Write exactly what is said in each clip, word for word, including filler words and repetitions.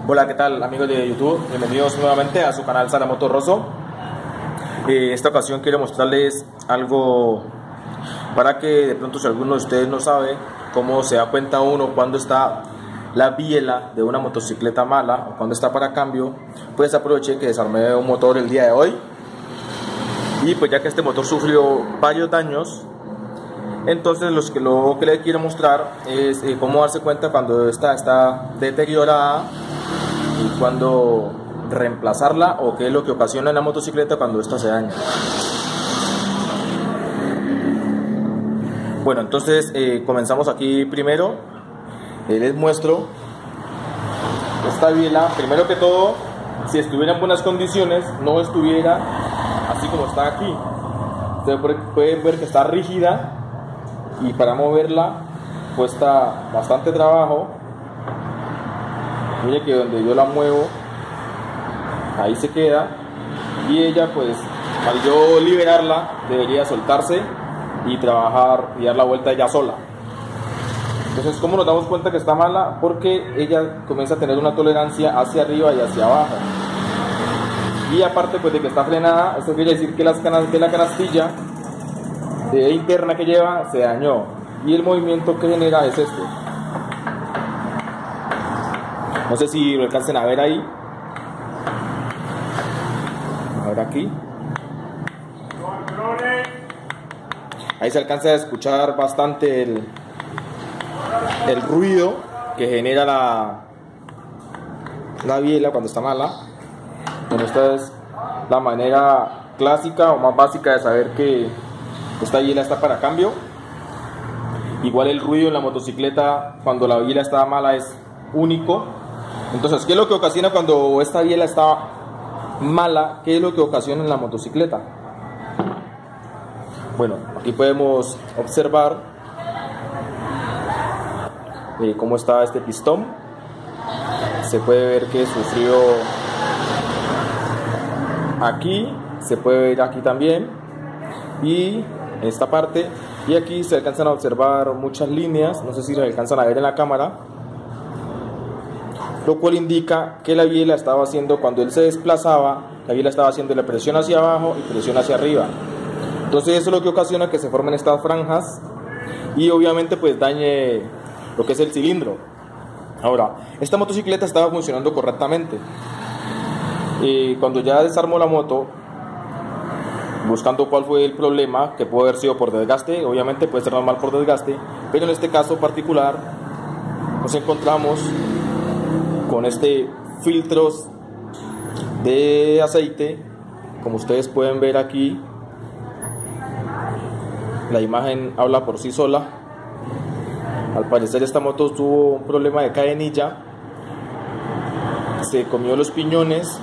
Hola, ¿qué tal amigos de YouTube? Bienvenidos nuevamente a su canal Salamoto Rosso. Eh, esta ocasión quiero mostrarles algo para que de pronto, si alguno de ustedes no sabe cómo se da cuenta uno cuando está la biela de una motocicleta mala o cuando está para cambio, pues aproveché que desarmé un motor el día de hoy. Y pues ya que este motor sufrió varios daños, entonces los que lo que les quiero mostrar es eh, cómo darse cuenta cuando esta está deteriorada y cuándo reemplazarla, o qué es lo que ocasiona en la motocicleta cuando esta se daña. Bueno, entonces eh, comenzamos aquí primero. Eh, les muestro esta biela. Primero que todo, si estuviera en buenas condiciones, no estuviera así como está aquí. Ustedes pueden ver que está rígida y para moverla cuesta bastante trabajo. Mire que donde yo la muevo, ahí se queda, y ella pues al yo liberarla debería soltarse y trabajar y dar la vuelta ella sola. Entonces, ¿cómo nos damos cuenta que está mala? Porque ella comienza a tener una tolerancia hacia arriba y hacia abajo, y aparte pues de que está frenada, esto quiere decir que, las canas, que la canastilla de interna que lleva se dañó, y el movimiento que genera es este. No sé si lo alcancen a ver ahí. A ver aquí. Ahí se alcanza a escuchar bastante el, el ruido que genera la, la biela cuando está mala. Bueno, esta es la manera clásica o más básica de saber que esta biela está para cambio. Igual el ruido en la motocicleta cuando la biela está mala es único. Entonces, ¿qué es lo que ocasiona cuando esta biela está mala? ¿Qué es lo que ocasiona en la motocicleta? Bueno, aquí podemos observar eh, cómo está este pistón. Se puede ver que sufrió aquí, se puede ver aquí también, y en esta parte, y aquí se alcanzan a observar muchas líneas. No sé si se alcanzan a ver en la cámara, lo cual indica que la biela estaba haciendo, cuando él se desplazaba, la biela estaba haciendo la presión hacia abajo y presión hacia arriba. Entonces eso es lo que ocasiona que se formen estas franjas y obviamente pues dañe lo que es el cilindro. Ahora, esta motocicleta estaba funcionando correctamente. Y cuando ya desarmó la moto, buscando cuál fue el problema, que puede haber sido por desgaste, obviamente puede ser normal por desgaste, pero en este caso particular nos encontramos con este filtros de aceite. Como ustedes pueden ver aquí, la imagen habla por sí sola. Al parecer esta moto tuvo un problema de cadenilla, se comió los piñones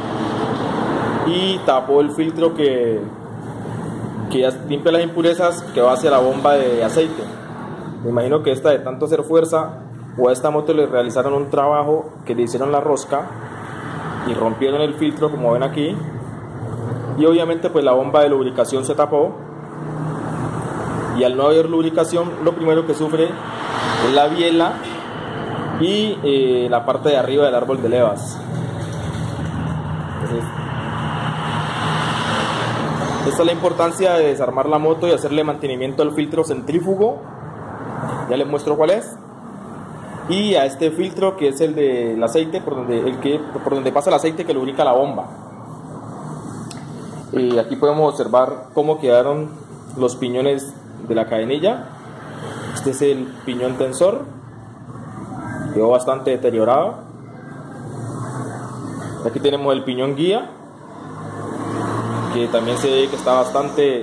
y tapó el filtro que, que limpia las impurezas que va hacia la bomba de aceite. Me imagino que esta, de tanto hacer fuerza, o a esta moto le realizaron un trabajo que le hicieron la rosca y rompieron el filtro, como ven aquí, y obviamente pues la bomba de lubricación se tapó, y al no haber lubricación lo primero que sufre es la biela y eh, la parte de arriba del árbol de levas. Entonces, esta es la importancia de desarmar la moto y hacerle mantenimiento al filtro centrífugo. Ya les muestro cuál es. Y a este filtro que es el del aceite, por donde, el que, por donde pasa el aceite que lubrica la bomba. Y aquí podemos observar cómo quedaron los piñones de la cadenilla. Este es el piñón tensor, quedó bastante deteriorado. Aquí tenemos el piñón guía, que también se ve que está bastante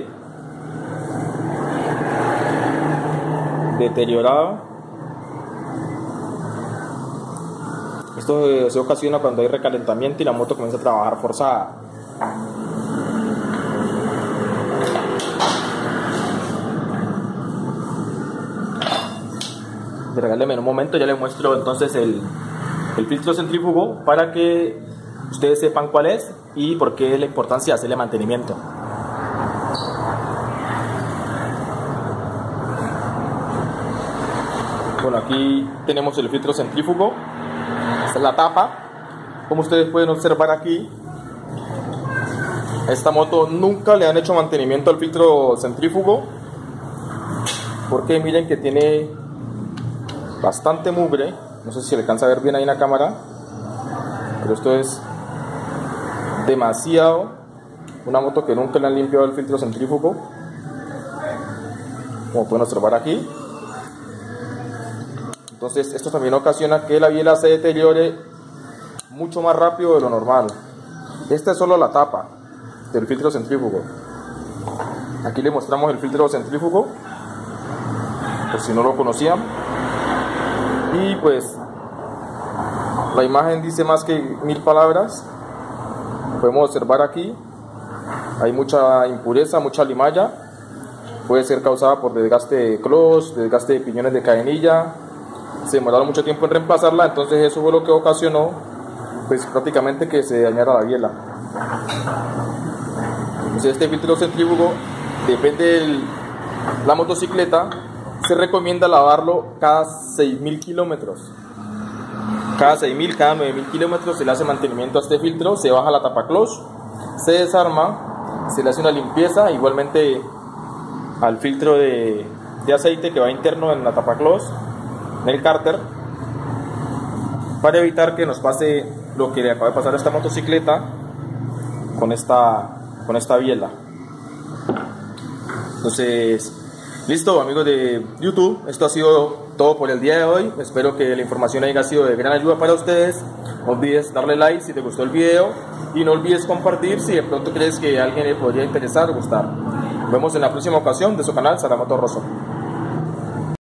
deteriorado. Esto se ocasiona cuando hay recalentamiento y la moto comienza a trabajar forzada. Regáleme un momento, ya les muestro entonces el, el filtro centrífugo para que ustedes sepan cuál es y por qué es la importancia de hacerle mantenimiento. Bueno, aquí tenemos el filtro centrífugo. Esta es la tapa. Como ustedes pueden observar aquí, a esta moto nunca le han hecho mantenimiento al filtro centrífugo, porque miren que tiene bastante mugre. No sé si se le alcanza a ver bien ahí en la cámara, pero esto es demasiado. Una moto que nunca le han limpiado el filtro centrífugo, como pueden observar aquí. Entonces esto también ocasiona que la biela se deteriore mucho más rápido de lo normal. Esta es solo la tapa del filtro centrífugo. Aquí le mostramos el filtro centrífugo, por si no lo conocían. Y pues la imagen dice más que mil palabras. Podemos observar aquí, hay mucha impureza, mucha limalla. Puede ser causada por desgaste de clos, desgaste de piñones de cadenilla. Se demoraron mucho tiempo en reemplazarla, entonces eso fue lo que ocasionó pues prácticamente que se dañara la biela. Entonces este filtro centrífugo, depende de la motocicleta, se recomienda lavarlo cada seis mil kilómetros. Cada seis mil, cada nueve mil kilómetros se le hace mantenimiento a este filtro, se baja la tapa clutch, se desarma, se le hace una limpieza, igualmente al filtro de, de aceite que va interno en la tapa clutch, en el cárter, para evitar que nos pase lo que le acaba de pasar a esta motocicleta con esta, con esta biela. Entonces, listo, amigos de YouTube, esto ha sido todo por el día de hoy. Espero que la información haya sido de gran ayuda para ustedes. No olvides darle like si te gustó el video y no olvides compartir si de pronto crees que a alguien le podría interesar o gustar. Nos vemos en la próxima ocasión de su canal Saramoto Rosso.